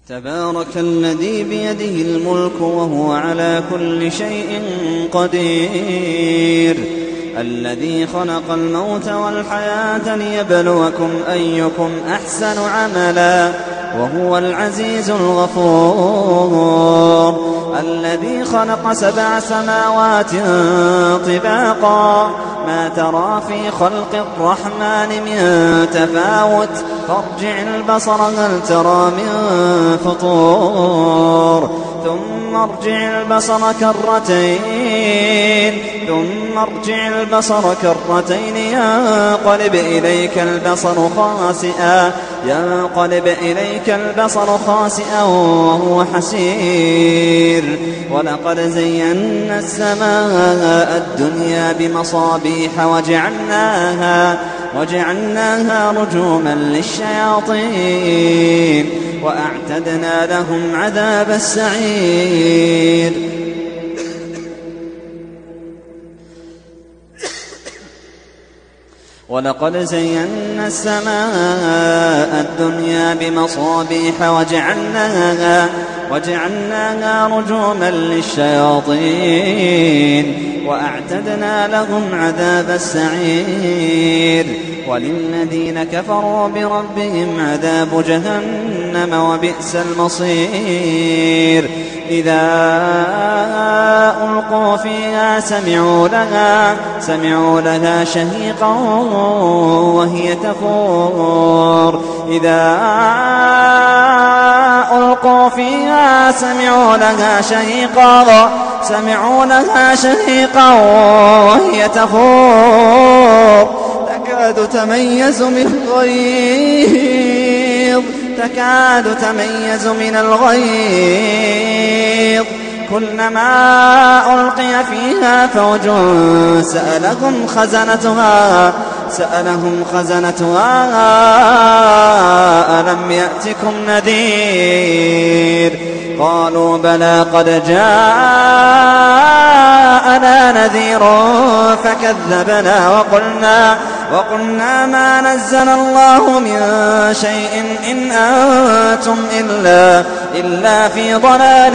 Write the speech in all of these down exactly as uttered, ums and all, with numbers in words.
تبارك الذي بيده الملك وهو على كل شيء قدير الذي خلق الموت والحياة ليبلوكم أيكم أحسن عملا وهو العزيز الغفور الذي خلق سبع سماوات طباقا ما ترى في خلق الرحمن من تفاوت فارجع البصر هل ترى من فطور ثم ارجع البصر كرتين ثم ارجع البصر كرتين ينقلب إليك البصر خاسئا ينقلب إليك البصر خاسئا وهو حسير ولقد زينا السماء الدنيا بمصابيح وجعلناها وجعلناها رجوما للشياطين وأعتدنا لهم عذاب السعير ولقد زينا السماء الدنيا بمصابيح وجعلناها وجعلناها رجوما للشياطين وأعتدنا لهم عذاب السعير وللذين كفروا بربهم عذاب جهنم وبئس المصير إذا ألقوا فيها سمعوا لها سمعوا لها شهيقا وهي تفور إذا ألقوا فيها سمعوا لها شهيقا سمعوا لها شهيقا وهي تفور تكاد تميز من الغيظ تكاد تميز من الغيظ كلما ألقي فيها فوج سألهم خزنتها سألهم خزنتها ألم يأتكم نذير قالوا بلى قد جاءنا نذير فكذبنا وقلنا وقلنا ما نزل الله من شيء إن أنتم إلا, إلا في ضلال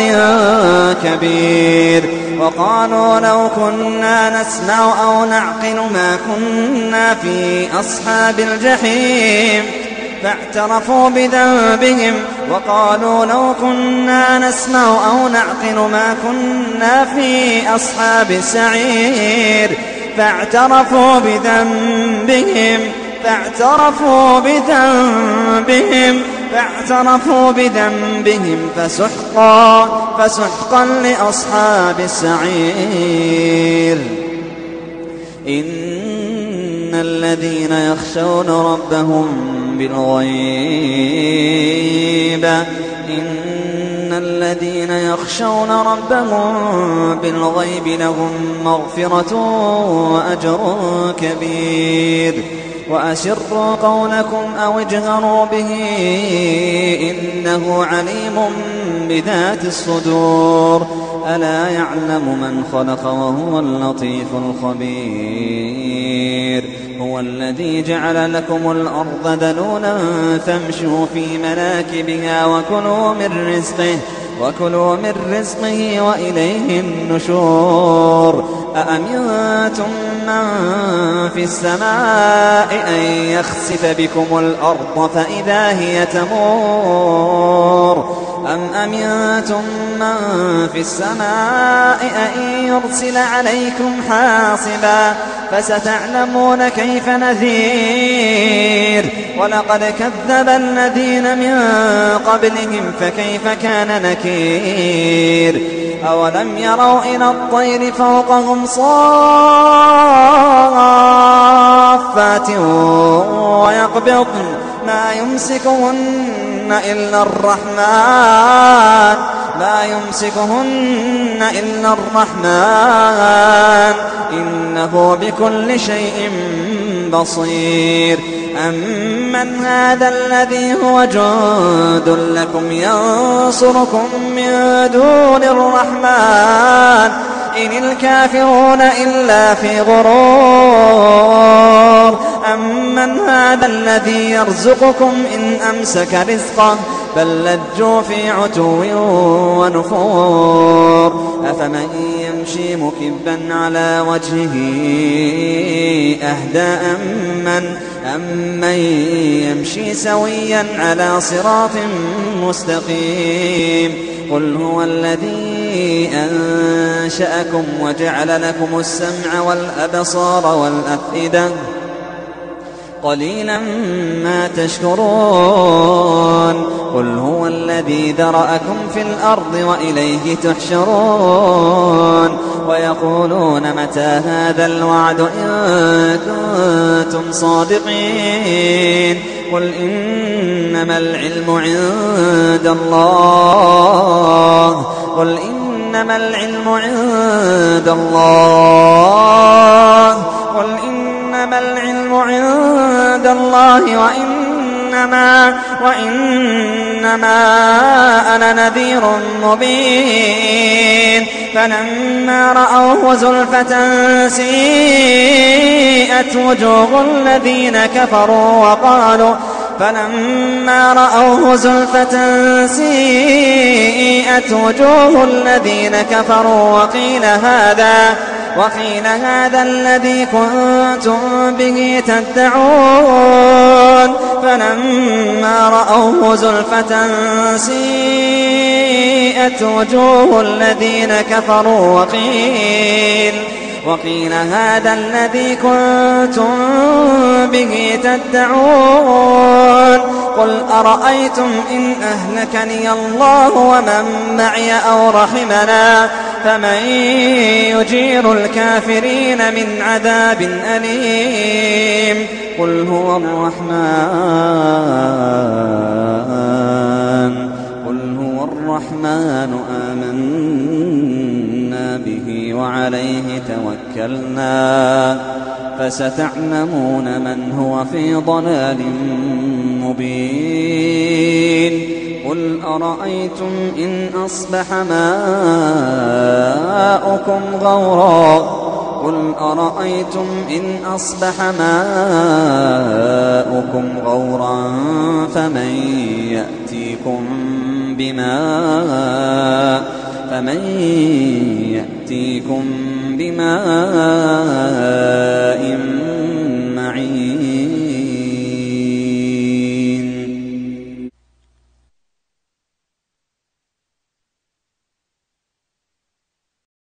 كبير وقالوا لو كنا نسمع أو نعقل ما كنا في أصحاب الجحيم فاعترفوا بذنبهم وقالوا لو كنا نسمع أو نعقل ما كنا في أصحاب السعير فاعترفوا بذنبهم فاعترفوا بذنبهم فاعترفوا بذنبهم فسحقا فسحقا لأصحاب السعير إن الذين يخشون ربهم بالغيب إن الذين يخشون ربهم بالغيب لهم مغفرة وأجر كبير وأسروا قولكم أو اجهروا به إنه عليم بذات الصدور ألا يعلم من خلق وهو اللطيف الخبير هو الذي جعل لكم الأرض ذلولا فامشوا في مناكبها وكلوا من رزقه وكلوا من رزقه وإليه النشور أأمنتم من في السماء أن يخسف بكم الأرض فإذا هي تمور أم أمنتم من في السماء أن يرسل عليكم حاصبا فستعلمون كيف نذير ولقد كذب الذين من قبلهم فكيف كان نكير أولم يروا إلى الطير فوقهم صافات ويقبضن ما يمسكهن إلا الرحمن ما يمسكهن إلا الرحمن إنه بكل شيء بصير أمن هذا الذي هو جند لكم ينصركم من دون الرحمن إن الكافرون إلا في غرور أمن هذا الذي يرزقكم إن أمسك رزقه بل لجوا في عتو ونفور أفمن يمشي مكبا على وجهه أهدى أمن أمن يمشي سويا على صراط مستقيم قل هو الذي أنشأكم وجعل لكم السمع والأبصار والأفئدة قليلا ما تشكرون قل هو الذي ذرأكم في الأرض وإليه تحشرون ويقولون متى هذا الوعد إن كنتم صادقين قل إنما العلم عند الله قل إنما العلم عند الله قل إنما العلم عند الله وإنما وإنما أنا نذير مبين فلما رأوه زلفة سيئت وجوه الذين كفروا وقالوا فلما رأوه زلفة سيئت وجوه الذين كفروا وقيل هذا وقيل هذا الذي كنتم به تدعون فلما رأوه زلفة سيئت وجوه الذين كفروا وقيل وقيل هذا الذي كنتم به تدعون قل أرأيتم إن أهلكني الله ومن معي أو رحمنا فمن يجير الكافرين من عذاب أليم قل هو الرحمن قل هو الرحمن آمنا به وعليه توكلنا فستعلمون من هو في ضلال مبين قل أرأيتم إن أصبح ماؤكم غورا قل أرأيتم إن أصبح ماؤكم غورا فمن يأتيكم بماء فمن يأتيكم بماء